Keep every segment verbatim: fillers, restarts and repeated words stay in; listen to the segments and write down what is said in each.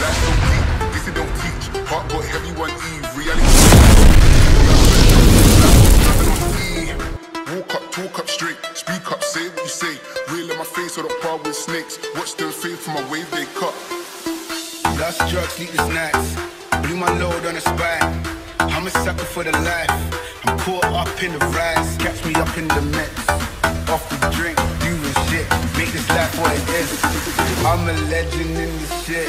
Life so deep, this it don't teach. Heart got heavy one Eve, reality. Nothing on E. Walk up, talk up straight, speak up, say what you say. Real in my face, so don't par with snakes. Watch them fade from my wave they cut. Lost drugs, sleepless nights. Blew my load on the spine. I'm a sucker for the life. I'm caught up in the rise. Catch me up in the mix. Off the drink, doing shit. Make this life what it is. I'm a legend in this shit.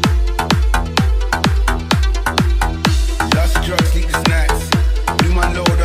Lost drugs, sleepless nights. Blew my load